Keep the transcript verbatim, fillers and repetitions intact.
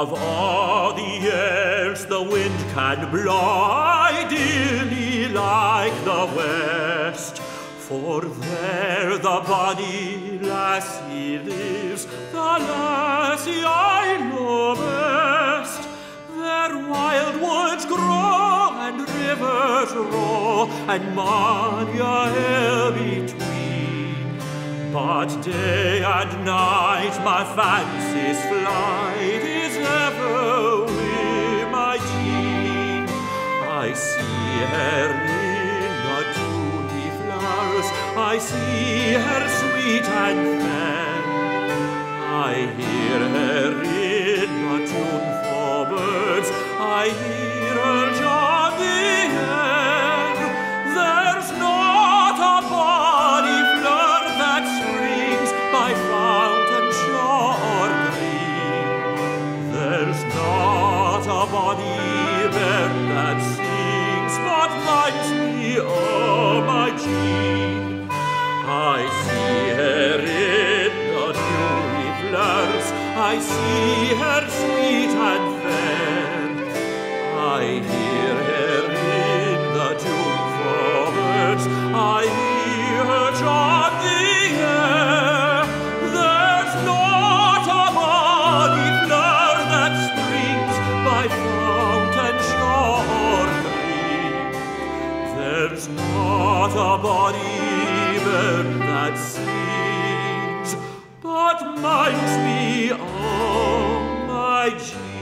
Of all the airs the wind can blow, ideally like the west. For there the bonny lassie lives, the lassie I know best. There wild woods grow and rivers roll, and many a hill between. But day and night my fancy's flight is ever with my Jean. I see her in the dewy flowers, I see her sweet and fair. I hear her in the tuneful birds, I hear her chant the air. There's not a bonny flower that springs by fountain, shaw, or green. There's not a bonny bird that sings but minds me o' my Jean. I see her in the dewy flowers, I see her sweet and fair. I hear her in the tuneful birds, I hear her chant the air. There's not a bonny flower that springs by fountain, shaw, or green. There's not a bonny bird that sings but minds me o' my Jean.